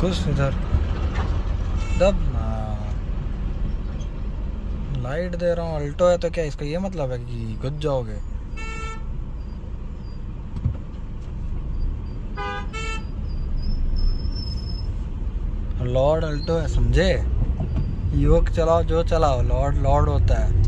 घुस इधर दब ना। लाइट दे रहा हूँ, अल्टो है तो क्या इसका ये मतलब है कि घुस जाओगे? लॉर्ड अल्टो है, समझे? यूक चलाओ जो चलाओ, लॉर्ड लॉर्ड होता है।